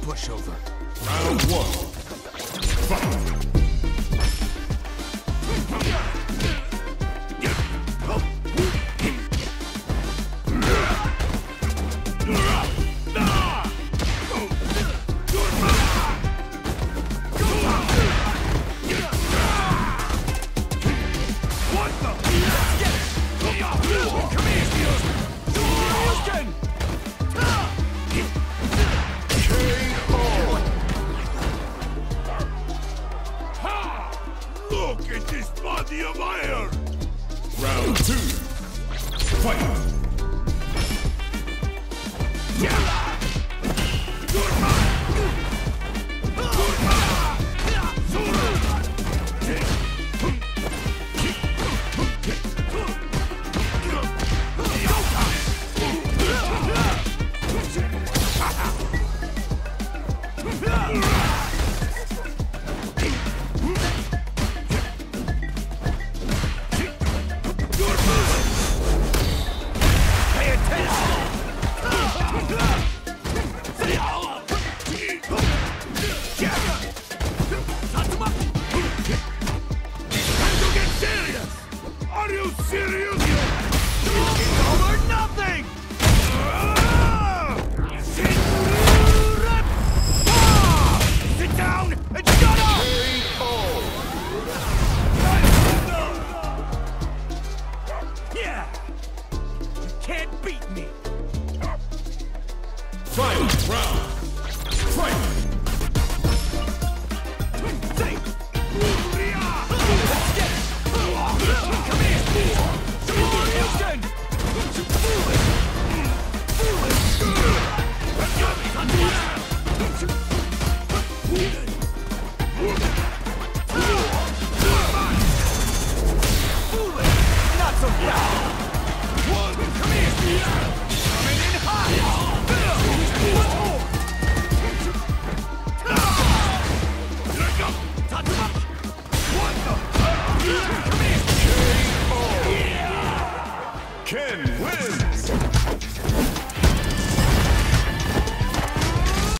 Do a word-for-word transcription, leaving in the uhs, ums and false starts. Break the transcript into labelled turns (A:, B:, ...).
A: pushover.
B: Round one. Fight!
C: Look at this body of iron!
B: Round two. Fight!
C: Are you serious? All or nothing! Sit down and shut up! Yeah! You can't beat me!
B: Final round! Fight!
C: Not so fast! One, come here! Coming in hot! Touch him up! What the? Come here!
B: Ken!